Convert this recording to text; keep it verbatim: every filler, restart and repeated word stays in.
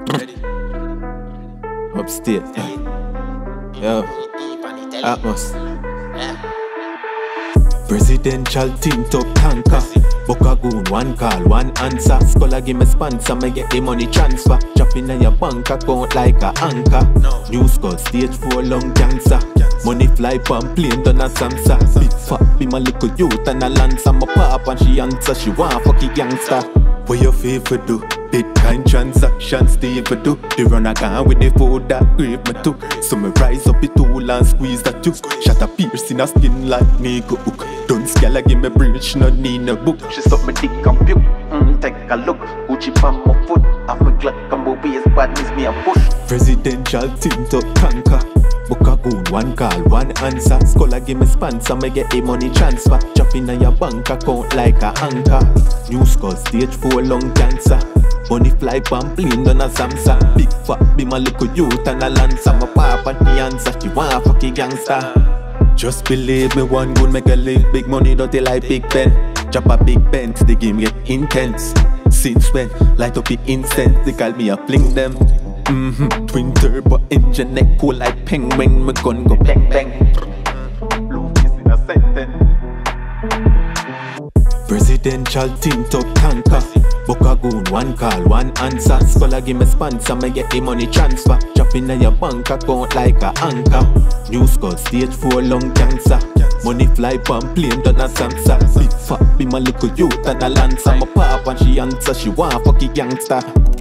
Upstate. Yo. Atmos. Presidential tint up tanker. Bukagoon, one call, one answer. Scholar give me sponsor, me get the money transfer. Chopping in your bank account like a anchor. News called stage four lung cancer. Money fly pan plane done a Samsa. Big fat be my little youth and a lancer. My papa and she answer, she want fuck a gangster. What your favorite do? Bitcoin transactions stay for do. They run a gun with the food that grave me took. So me rise up the tool and squeeze that juice. Shot a pierce in a skin like me go hook. Don't scale give me bridge, no need a book. She suck me dick and puke, mm, take a look. Gucci pan my foot, half my Glock and my waist badness me a push. Presidential tint up tanker. Bukagoon, one call, one answer. Scholar give me sponsor, me get the money transfer. Chopping in your bank account like a anchor. News called stage four lung cancer. Money fly pan plane done a Samsa. Big fat be my little youth and a lancer. My papa and the answer, she want fuck a gangster. Just believe me, one good make a live. Big money don't they like Big Ben. Drop a big bent, the game get intense. Since when, light up the incense. They call me a fling them. Mm-hmm. Twin turbo engine, neck cool like penguin. My gun go bang bang. Blue kiss in a sentence. Presidential tint up tanker. Bukagoon, one call, one answer. Scholar give me sponsor, me get the money transfer. Chopping in your bank account like a anchor. News called stage four lung cancer. Money fly pan plane done a Samsa. Big fat be my little youth and a lancer. My papa and she answer, she want fuck a gangster.